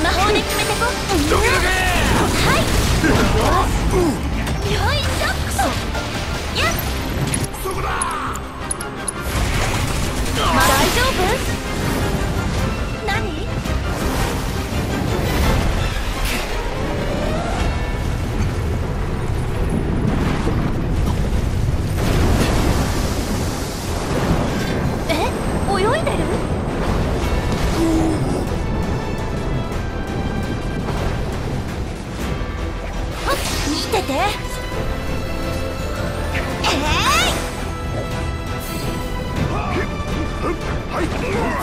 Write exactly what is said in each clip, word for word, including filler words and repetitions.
魔法で決めてこ。 どけどけ。 はい。よいしょ。やっ。 そこだ。 大丈夫？何？え？泳いでる？はっ、見てて。 はい。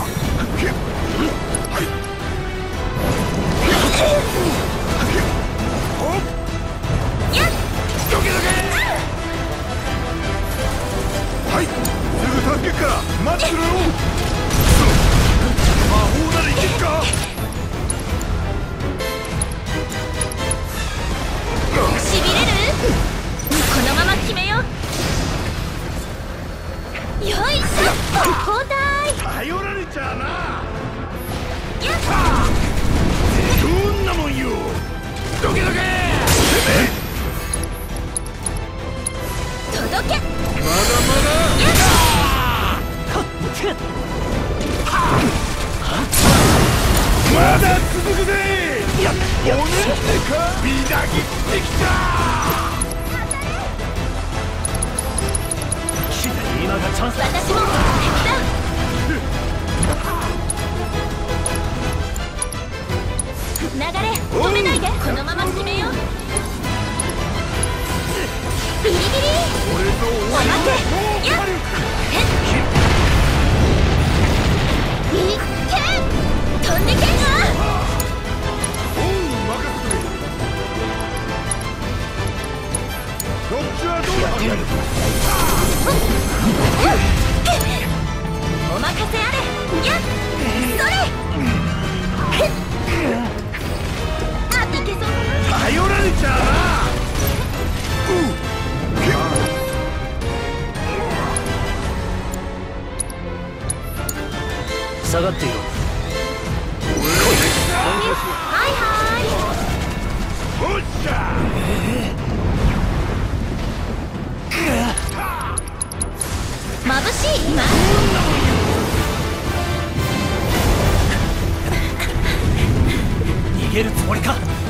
はい。すぐ助けっから待ってろよ。魔法ならいけるか。 しびれる？このまま決めよう。よいしょ。交代。 頼られちゃうな。 やっ。 どんなもんよ。どけどけ。 届け。 まだまだ。 やっ。 まだ続くぜ。やっ、おねんねか。ビダギってきた。今がチャンスだ。 私も手伝う。流れ止めないで。このまま決めよう。ビリビリ。 俺のおまけ。やっ。いっけん。飛んでけんな。 おう、任せてくれ。こっちはどうだ。 お任せあれ。やっ。それ。あ、いけそう。 頼られちゃうな。 下がっていろ。 はいはい。 おっしゃ。 眩しい今。 逃げるつもりか。